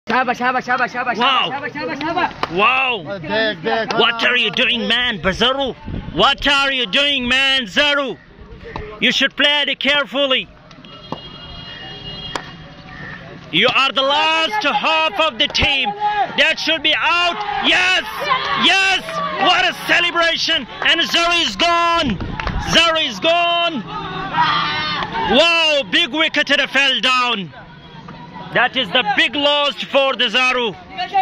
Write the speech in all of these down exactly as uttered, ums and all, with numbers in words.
Wow! Wow! What are you doing, man, Bazaru? What are you doing, man, Zaru? You should play it carefully. You are the last half of the team. That should be out. Yes! Yes! What a celebration! And Zaru is gone! Zaru is gone! Wow! Big wicket that fell down. That is the big loss for the Zaru.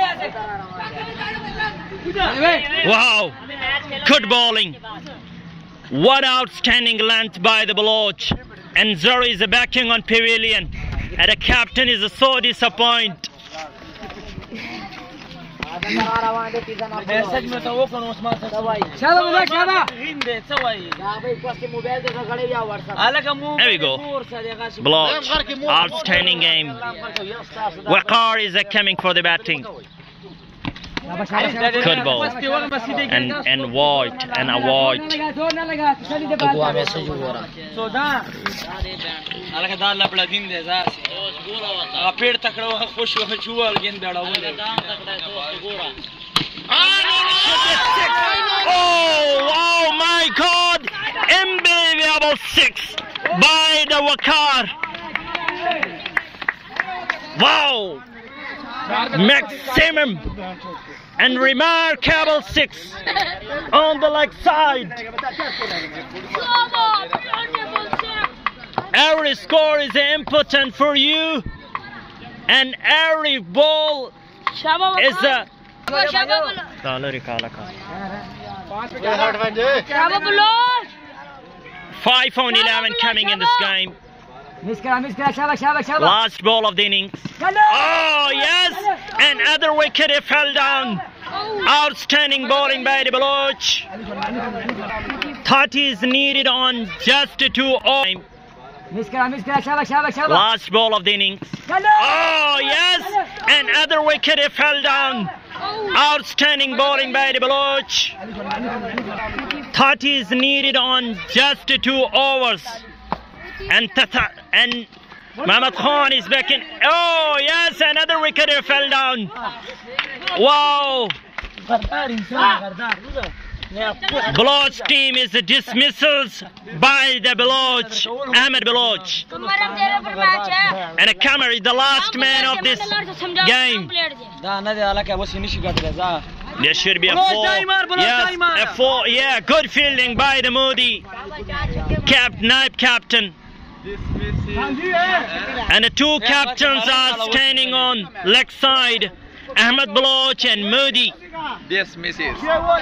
Wow! Good bowling. What outstanding length by the Baloch. And Zaru is backing on pavilion. And the captain is so disappointed. There we go. Baloch. Outstanding game. Waqar is coming for the batting. Good ball. And and white and a white. Oh wow, my God! Unbelievable six by the Waqar. Wow! Maximum and remarkable six on the leg side. Every score is important for you, and every ball is a five on eleven coming in this game. Last ball of the innings. Oh yes, another wicket fell down. Outstanding bowling by the Baloch. thirty is needed on just two overs. Last ball of the innings. Oh yes, another wicket fell down. Outstanding bowling by the Baloch. thirty is needed on just two overs. And Tata and Muhammad Khan is back in. Oh yes, another wicket fell down. Wow. Baloch team is the dismissals by the Baloch, Ahmad Baloch. And Kamar is the last man of this game. There should be a four. Yes, a four. Yeah, good fielding by the Modi cap, naik captain. And the two captains are standing on leg side, Ahmad Baloch and Modi. Yes, missus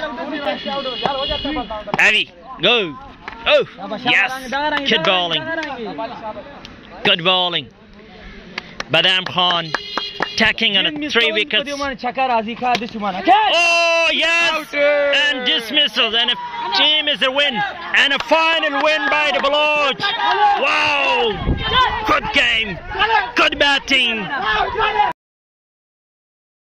Avi, go. Oh, yes. Good bowling. Good bowling. Badam Khan tacking on a three wickets. Oh, yes. And dismissals. And a team is a win. And a final win by the Baloch. Wow. Good game. Good batting.